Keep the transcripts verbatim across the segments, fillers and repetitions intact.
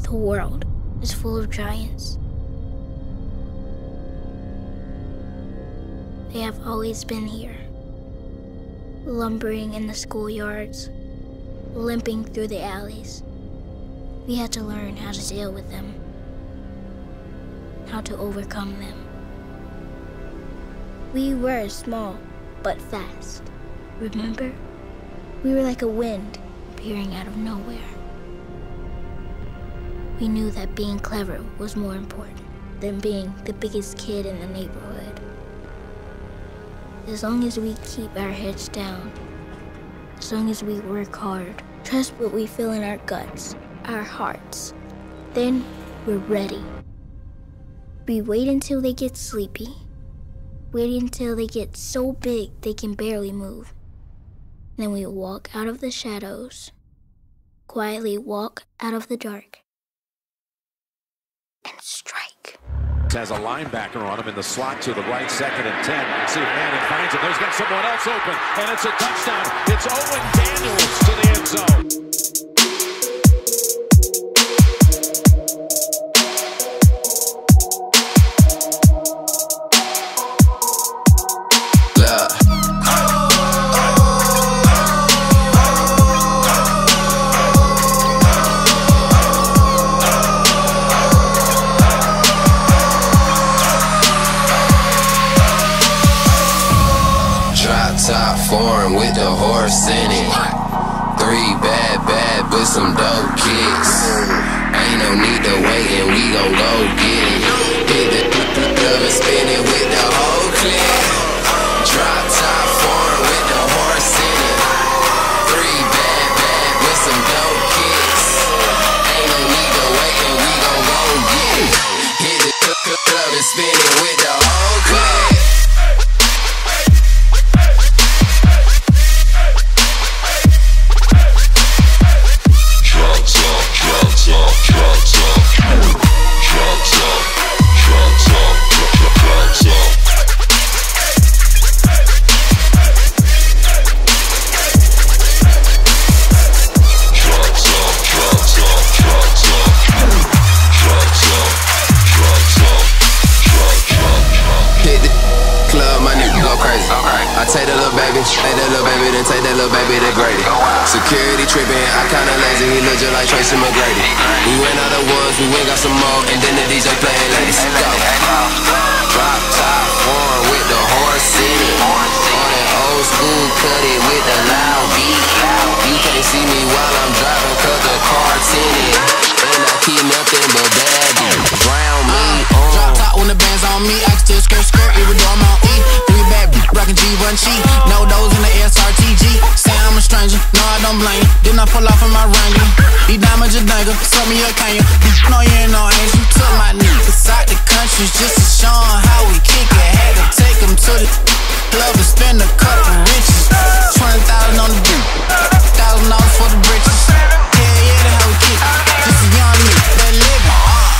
The world is full of giants. They have always been here, lumbering in the schoolyards, limping through the alleys. We had to learn how to deal with them, how to overcome them. We were small, but fast. Remember? We were like a wind appearing out of nowhere. We knew that being clever was more important than being the biggest kid in the neighborhood. As long as we keep our heads down, as long as we work hard, trust what we feel in our guts, our hearts, then we're ready. We wait until they get sleepy, wait until they get so big they can barely move. Then we walk out of the shadows, quietly walk out of the dark, and strike. Has a linebacker on him in the slot to the right, second and ten. See if Manning finds it. There's got someone else open, and it's a touchdown. It's Owen Daniels to the end zone. Top foreign with the horse in it. Three bad, bad with some dope kicks. Ain't no need to wait and we gon' go get it. Hit the club and spin it with the whole clip. Drop top foreign with the horse in it. Three bad, bad with some dope kicks. Ain't no need to wait and we gon' go get it. Hit the club and spin it with the whole clip. I take that little baby, take that little baby, then take that little baby to Grady. Security tripping, I kinda lazy, he look just like Tracy McGrady. We went out the ones, we went got some more, and then the D J playing ladies. Go. Drop top foreign with the horse in it. On that old school, cut it with the loud beat. You can't see me while I'm driving, cause the car's tinted. And I keep nothing but bad dudes round me. On. Drop top when the band's on me, I can still skirt skirt, even though I'm on E. Three bad rockin' G one cheap, no those in the S R T G. Say I'm a stranger, no I don't blame you. Then I pull off in my Wrangler. These diamonds a danger, suck me up, can you? No, you ain't no angel. Took my niggas out the country just to show 'em how we kick it. Had to take 'em to the club and spend a couple riches. Twenty thousand on the beat, thousand dollars for the britches. Yeah, yeah, that's how we kick it. Just a young nigga that living.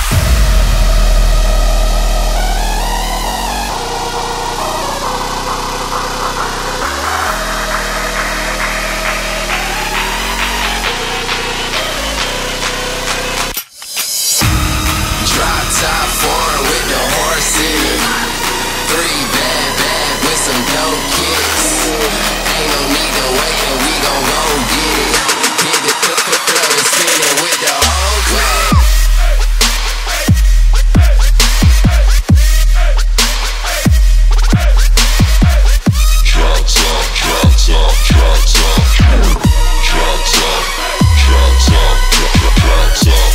Top foreign with the horse in it. Three bad, bad with some dope kicks. Ain't no need to wait and we gon' go get it. Hit the club and spin it with the whole clip. Drop top, drop top, drop top. Drop top, drop top, drop top.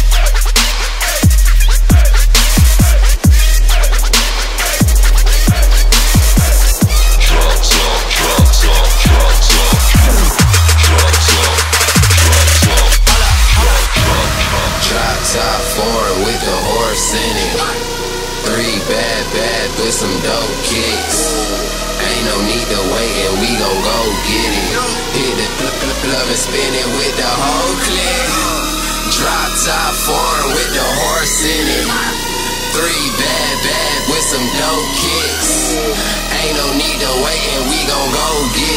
Top foreign with the horse in it. Three bad, bad with some dope kicks. Ain't no need to wait and we gon' go get it. Hit the club and spin it with the whole clip. Drop top foreign with the horse in it. Three bad, bad with some dope kicks. Ain't no need to wait and we gon' go get it.